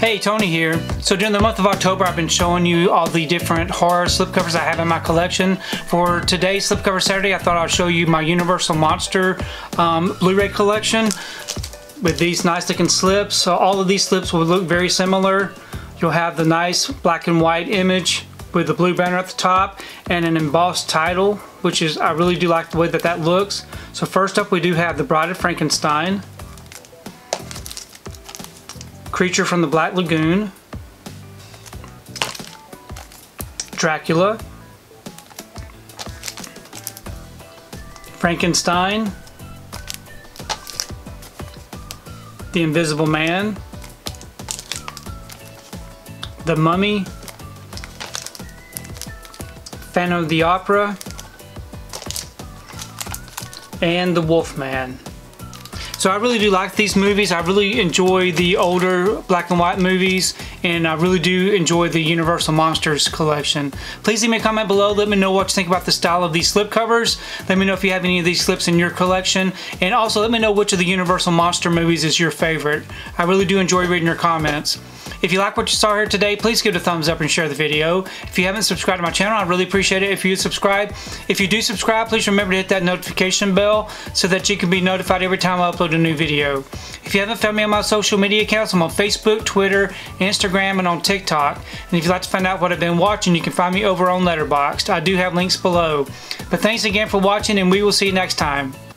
Hey, Tony here. So during the month of October, I've been showing you all the different horror slipcovers I have in my collection. For today's Slipcover Saturday, I thought I'd show you my Universal Monster Blu-ray collection with these nice looking slips. So all of these slips will look very similar. You'll have the nice black and white image with the blue banner at the top and an embossed title, which is, I really do like the way that looks. So first up, we do have The Bride of Frankenstein, Creature from the Black Lagoon, Dracula, Frankenstein, The Invisible Man, The Mummy, Phantom of the Opera, and The Wolfman. So I really do like these movies. I really enjoy the older black and white movies, and I really do enjoy the Universal Monsters collection. Please leave me a comment below. Let me know what you think about the style of these slipcovers. Let me know if you have any of these slips in your collection, and also let me know which of the Universal Monster movies is your favorite. I really do enjoy reading your comments. If you like what you saw here today, please give it a thumbs up and share the video. If you haven't subscribed to my channel, I'd really appreciate it if you subscribe. If you do subscribe, please remember to hit that notification bell so that you can be notified every time I upload a new video. If you haven't found me on my social media accounts, I'm on Facebook, Twitter, Instagram, and on TikTok. And if you'd like to find out what I've been watching, you can find me over on Letterboxd. I do have links below. But thanks again for watching, and we will see you next time.